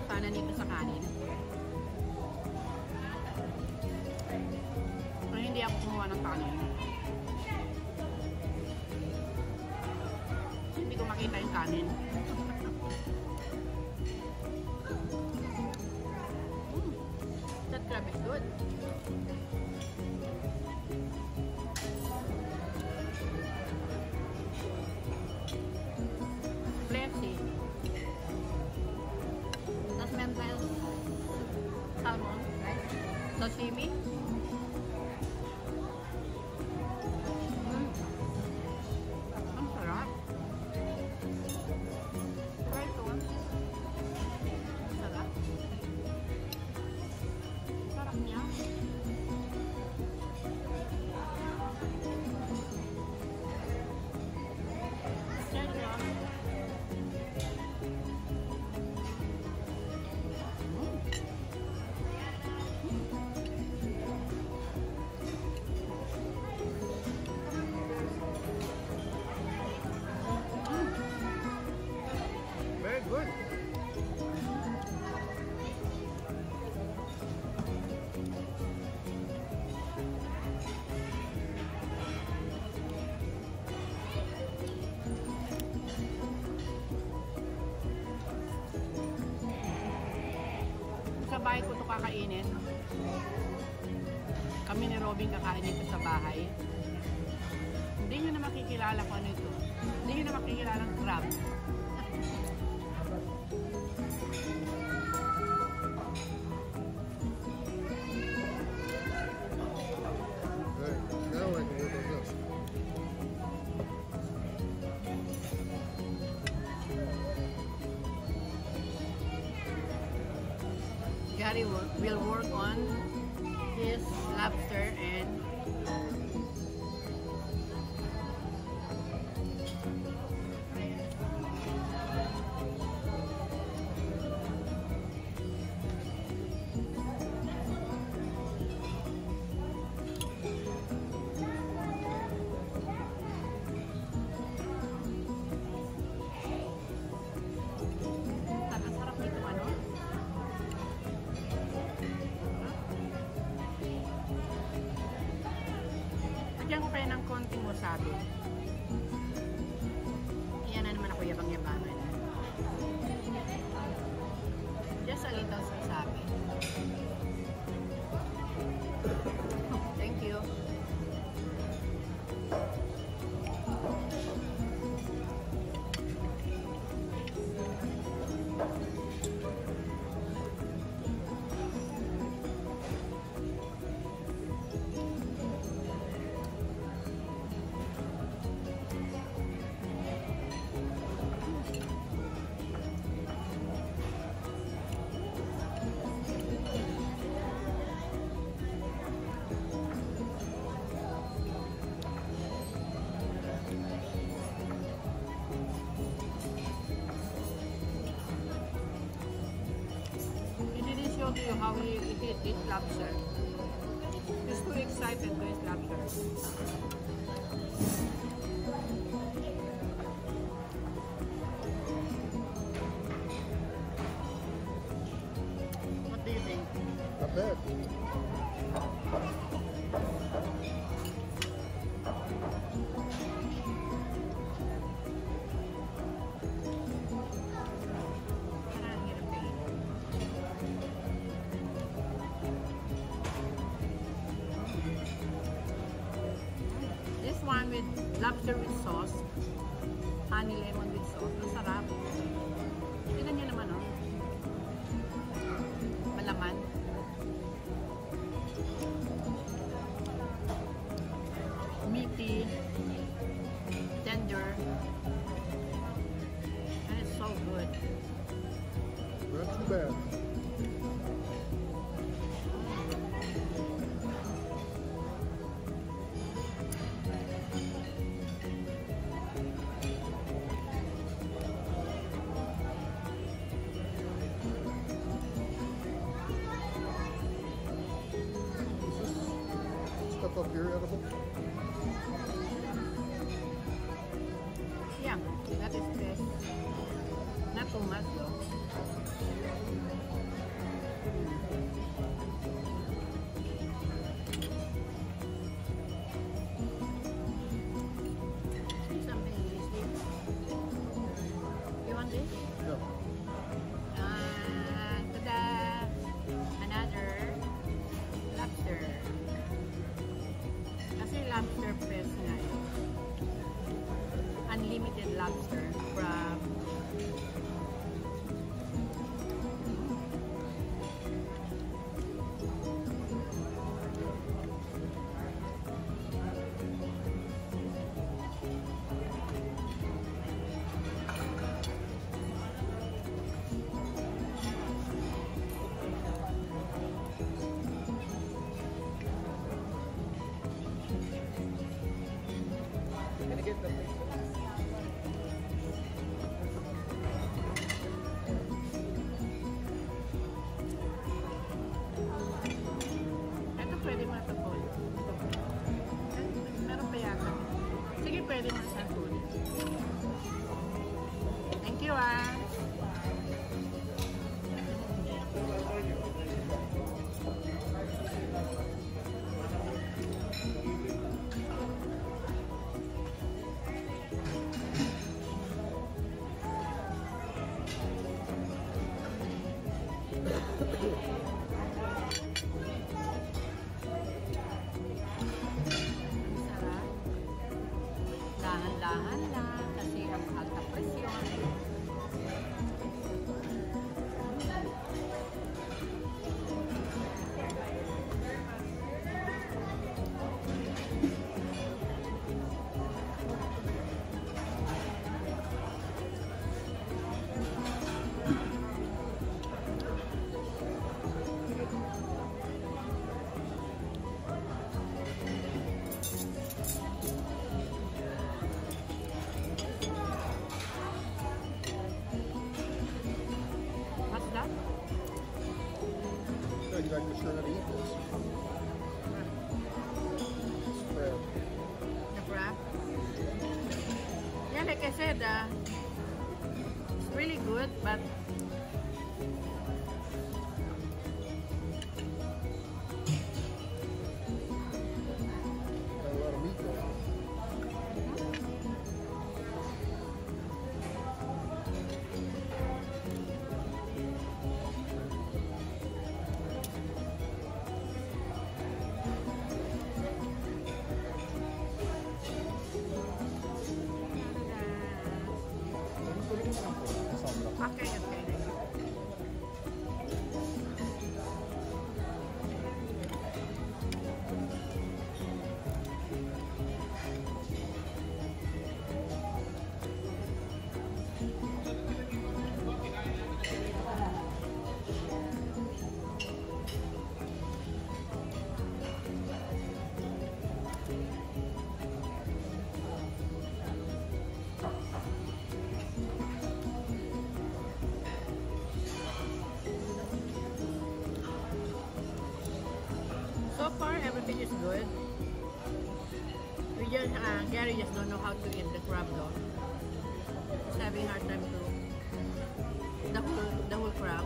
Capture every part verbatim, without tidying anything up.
sana nito sa kanin. Pero hindi ako kumuha ng kanin. Hindi ko makita yung kanin. mm, that crab is good. Fleshy. Tapos meron tayo salmon, right? Sashimi. Mm. Ang sarap. Try ito. Ang sarap. Sarap niya. Try ito. Very good. Sa bahay ko ito kakainin. Kami ni Robin kakain ito sa bahay. Hindi nyo na makikilala kung ano ito. Hindi nyo na makikilala ang crab. Okay, now I can work on this. Gary will work on his lobster and sarap nito ano? Lagyan ko kayo ng konting wasabi. Iyan na naman ako yabang-yabangan. Just a little wasabi. Thank you. Show to you how he eat this lobster. He's too excited to eat lobster. What do you think? Not bad. This one with lobster with sauce, honey lemon with sauce. Ang sarap. Tignan nyo naman, oh. Malaman. Meaty, tender, and it's so good. Not too bad. Stuff up here edible? Yeah, that is best. Not too much though. Sarap. Dahan-dahan lang kasi ang mahal na presyon. What's that? No, you like to sure how to eat this. Spread. The crab? Yeah, like I said, uh, it's really good, but Got a lot of meat there. okay, okay. So far, everything is good. We just, uh, Gary just don't know how to eat the crab though. He's having a hard time to the whole, the whole crab.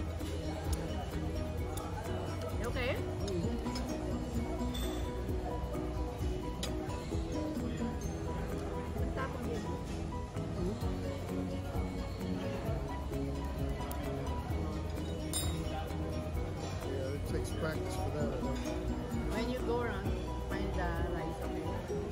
You okay? Tapos yun. Yeah, it takes practice for that, I know. When you go around, find the rice, okay?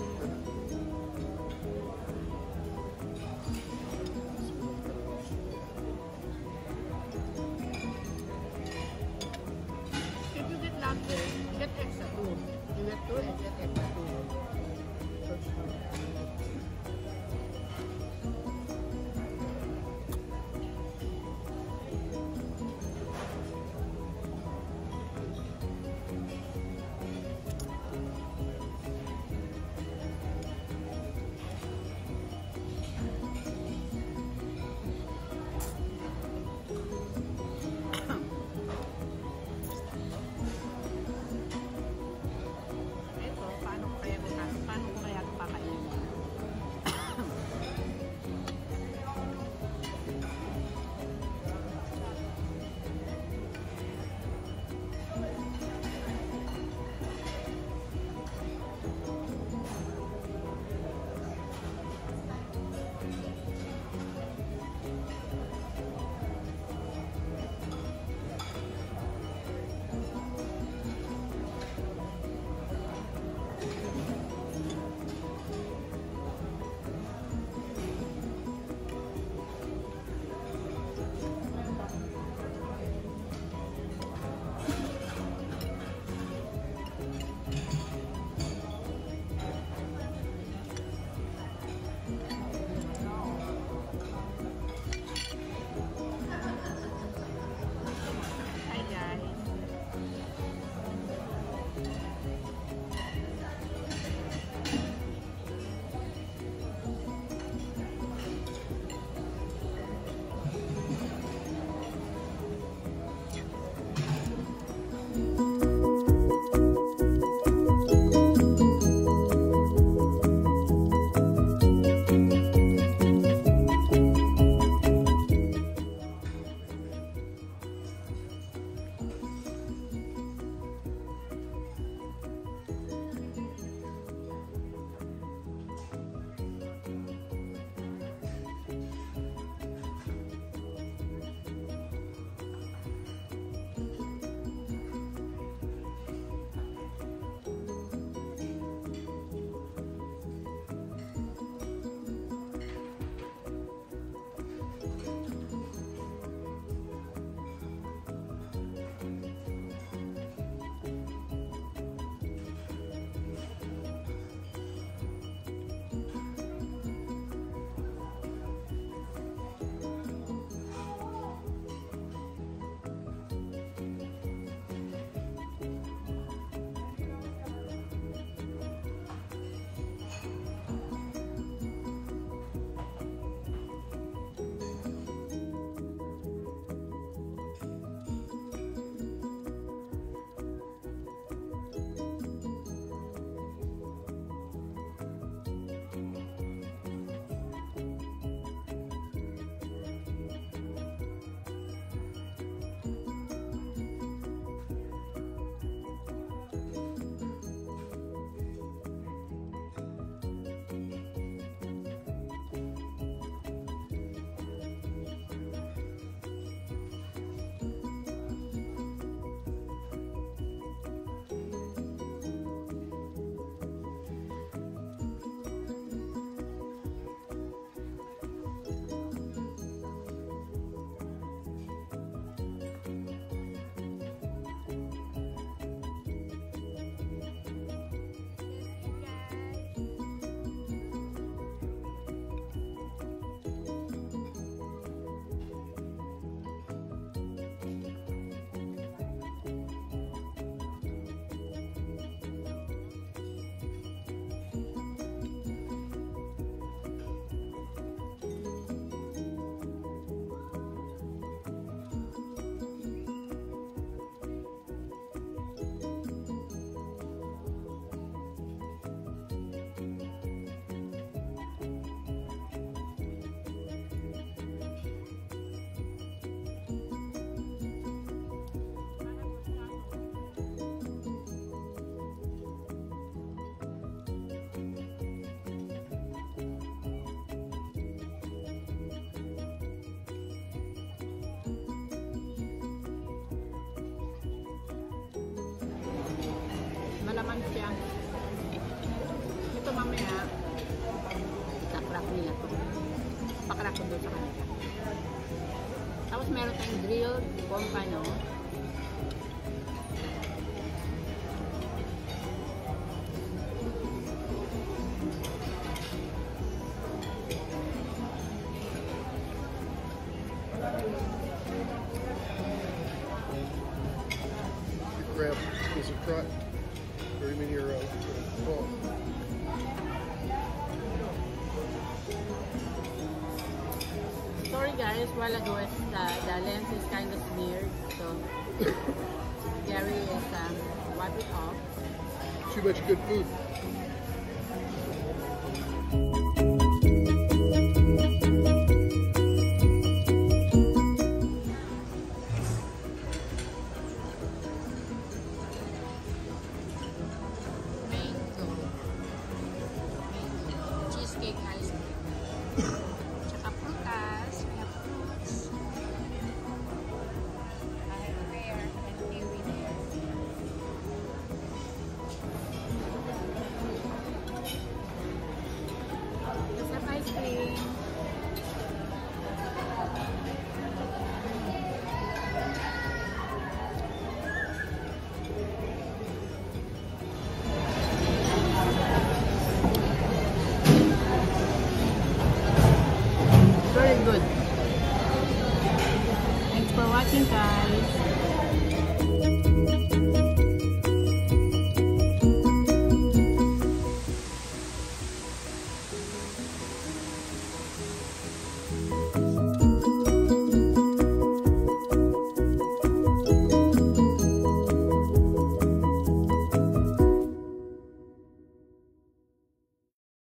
If you get lobster, get extra two. You get two and get extra two. Tapos meron tayong grilled pompano. Grab a piece of crot, or even your uh, ball. Sorry guys, while ago it's, uh, the lens is kind of smeared, so Gary is um, wipe it off. Too much good food. Cheesecake ice cream. Tsaka prutas. We have fruits. I have pear and kiwi there. Let's have ice cream. Very good. Thanks for watching guys.